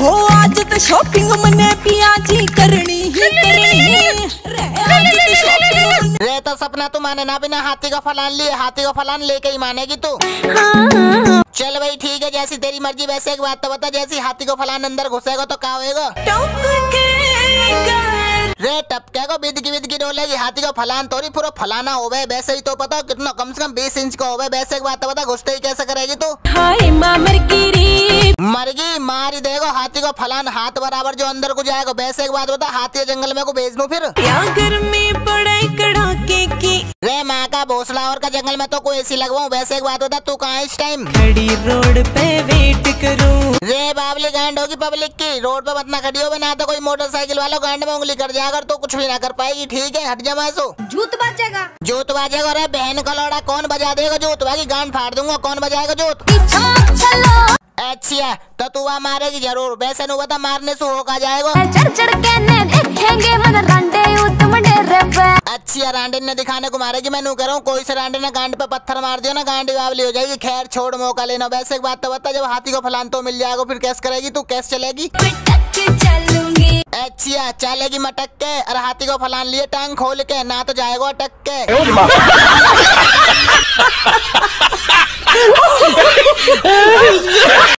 हो आज तो शॉपिंग मने पिया जी करनी ही करनी रे तो सपना तू माने ना बिना हाथी का फलान लिए, हाथी का फलान लेके ही मानेगी तू। हाँ। चल भाई ठीक है, जैसी तेरी मर्जी। वैसे एक बात तो बता, जैसी हाथी को फलान अंदर घुसेगा तो क्या होएगा? रे टपके को बिद की डोलेगी, हाथी को फलान तोरी पूरा फलाना होवे। वैसे ही तो पता कितना कम से कम 20 इंच का होवे। वैसे एक बात तो बता, घुसते ही कैसे करेगी तू? मरगी मारी देगो हाथी को फलान हाथ बराबर जो अंदर को जाएगा। वैसे एक बात बता, हाथी जंगल में को भेज दूं फिर? गर्मी पड़े कड़ाके की रे माँ का भोसला और का जंगल में तो कोई एसी लगवाऊं। वैसे एक बात बता, तू कहाँ इस टाइम? खड़ी रोड पे वेट करूं। रे बाबली गांड होगी पब्लिक की, रोड पे मत ना खड़ी हो, ना तो कोई मोटरसाइकिल वाला गांड में उंगली कर जाएगा तो कुछ भी ना कर पाएगी। ठीक है, हट जा मासू। जूत बाजेगा, जूत बाजेगा। रे बहन का लौड़ा, कौन बजा देगा जूत? बाकी गांड फाड़ दूंगा। कौन बजाएगा जूत? अच्छा तो तू वहाँ मारेगी जरूर। वैसे नु बता, मारने से होगा जाएगा। चढ़ के ने देखेंगे मन रांडे उतम डेरे पे। अच्छी रांडे ने दिखाने को मारेगी। मैं नू करूँ कोई से रांडे ने गांड पे पत्थर मार दिया ना, गांडी बावली हो जाएगी। खैर छोड़, मौका लेना। वैसे एक बात तो बता, जब हाथी को फलान तो मिल जाएगा फिर कैसे करेगी तू? कैसे चलेगी? चलूंगी। अच्छा चलेगी मटक के, और हाथी को फलान लिए टांग खोल के, ना तो जाएगा अटक के।